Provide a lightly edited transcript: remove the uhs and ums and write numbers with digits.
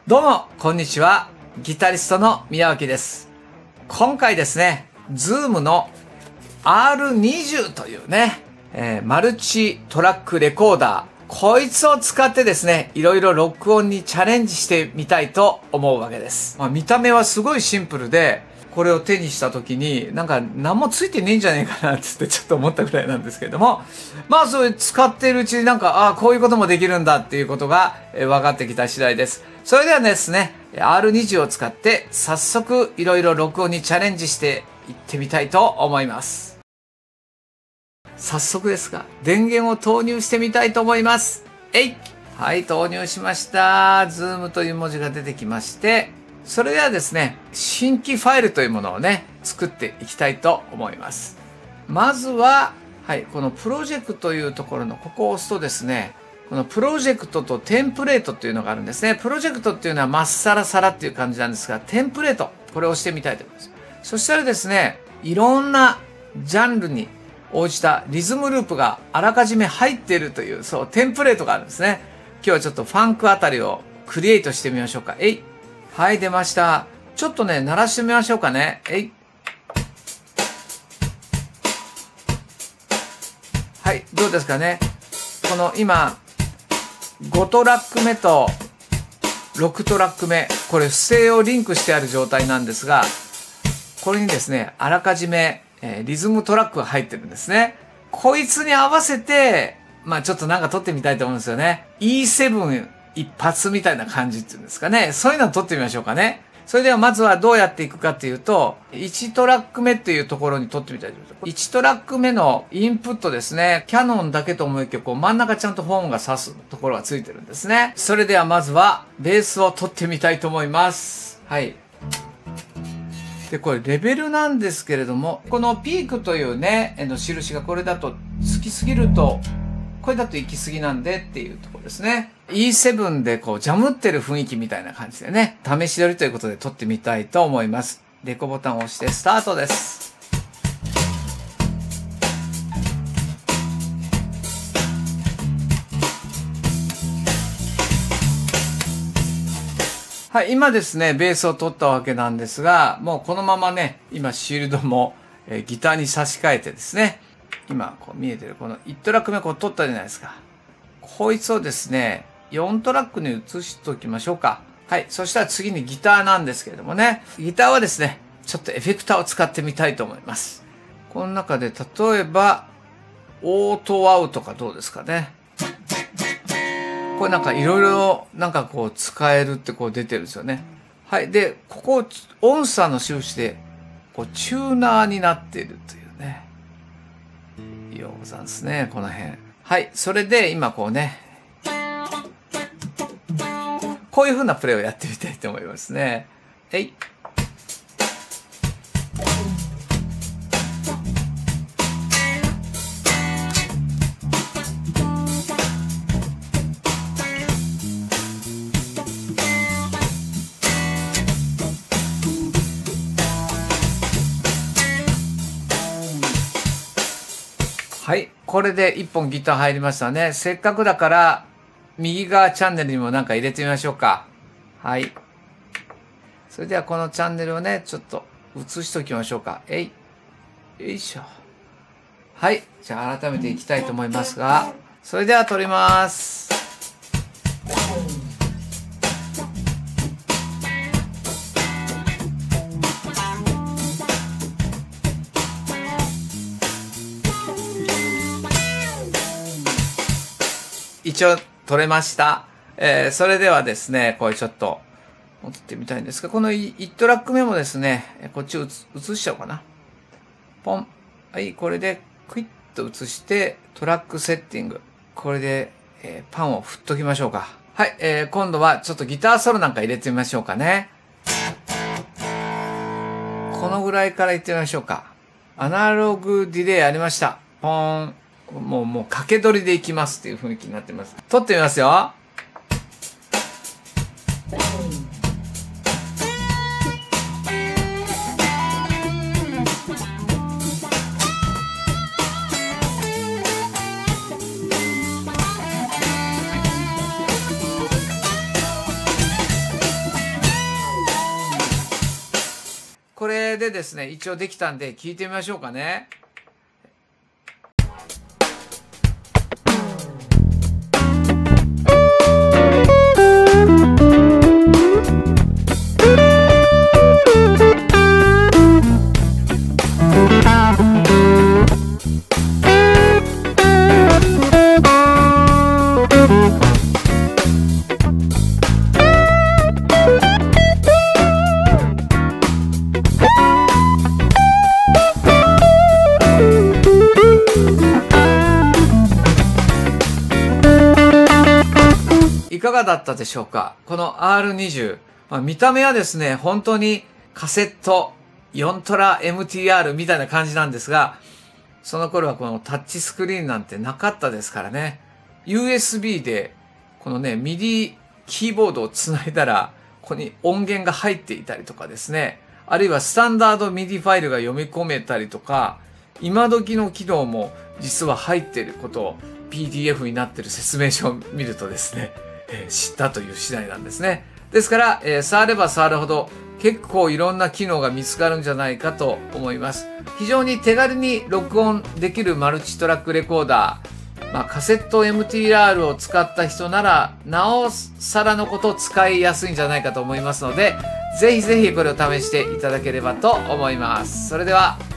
どうも、こんにちは。ギタリストの宮脇です。今回ですね、Zoom の R20 というね、マルチトラックレコーダー、こいつを使ってですね、いろいろ録音にチャレンジしてみたいと思うわけです。見た目はすごいシンプルで、これを手にした時になんか何もついてねえんじゃねえかなってちょっと思ったぐらいなんですけれども、そういう使っているうちになんか、こういうこともできるんだっていうことが分かってきた次第です。それではですね、R20 を使って早速いろいろ録音にチャレンジしていってみたいと思います。早速ですが、電源を投入してみたいと思います。はい、投入しました。Zoom という文字が出てきまして、それではですね、新規ファイルというものをね、作っていきたいと思います。まずは、このプロジェクトというところのここを押すとですね、このプロジェクトとテンプレートっていうのがあるんですね。プロジェクトっていうのはまっさらさらっていう感じなんですが、テンプレート、これを押してみたいと思います。そしたらですね、いろんなジャンルに応じたリズムループがあらかじめ入っているという、テンプレートがあるんですね。今日はちょっとファンクあたりをクリエイトしてみましょうか。はい、出ました。ちょっとね、鳴らしてみましょうかね。はい、どうですかね。この今、5トラック目と6トラック目、これ不正をリンクしてある状態なんですが、これにですね、あらかじめ、リズムトラックが入ってるんですね。こいつに合わせて、ちょっとなんか撮ってみたいと思うんですよね。E7 一発みたいな感じっていうんですかね。そういうのを撮ってみましょうかね。それではまずはどうやっていくかっていうと、1トラック目っていうところに撮ってみたいと思います。1トラック目のインプットですね。キャノンだけと思いきや、真ん中ちゃんとホーンが挿すところがついてるんですね。それではまずはベースを撮ってみたいと思います。はい。で、これレベルなんですけれども、このピークというね、印がこれだとつきすぎると、これだと行き過ぎなんでっていうところですね。E7 でジャムってる雰囲気みたいな感じでね、試し撮りということで撮ってみたいと思います。レコボタンを押してスタートです。はい、今ですね、ベースを撮ったわけなんですが、もうこのままね、今シールドも、ギターに差し替えてですね、今見えてるこの1トラック目撮ったじゃないですか。こいつをですね、4トラックに移しておきましょうか。はい。そしたら次にギターなんですけれどもね。ギターはですね、ちょっとエフェクターを使ってみたいと思います。この中で例えば、オートワウとかどうですかね。これなんかいろいろなんか使えるって出てるんですよね。はい。で、ここ音差の印で、チューナーになっているというね。ようござんすね、この辺。はい。それで今こういう風なプレイをやってみたいと思いますね。はい。これで1本ギター入りましたね。せっかくだから、右側チャンネルにもなんか入れてみましょうか。はい。それではこのチャンネルをね、ちょっと映しておきましょうか。よいしょ。はい。じゃあ改めていきたいと思いますが、それでは撮ります。一応撮れました。それではですね、これちょっと持ってみたいんですが、この1トラック目もですね、こっち映しちゃおうかな。ポン。はい、これでクイッと映して、トラックセッティング。これで、パンを振っときましょうか。はい、今度はちょっとギターソロなんか入れてみましょうかね。このぐらいからいってみましょうか。アナログディレイありました。ポーン。もう掛け取りでいきますっていう雰囲気になってます。撮ってみますよ。 れでですね、一応できたんで聞いてみましょうかね。いかがだったでしょうか？この R20、見た目はですね、本当にカセット4トラ MTR みたいな感じなんですが、その頃はこのタッチスクリーンなんてなかったですからね。USB でこのね、MIDI キーボードをつないだら、ここに音源が入っていたりとかですね。あるいはスタンダード MIDI ファイルが読み込めたりとか、今時の機能も実は入っていることを PDF になっている説明書を見るとですね、知ったという次第なんですね。ですから、触れば触るほど結構いろんな機能が見つかるんじゃないかと思います。非常に手軽に録音できるマルチトラックレコーダー。カセット MTR を使った人なら、なおさらのことを使いやすいんじゃないかと思いますので、ぜひぜひこれを試していただければと思います。それでは。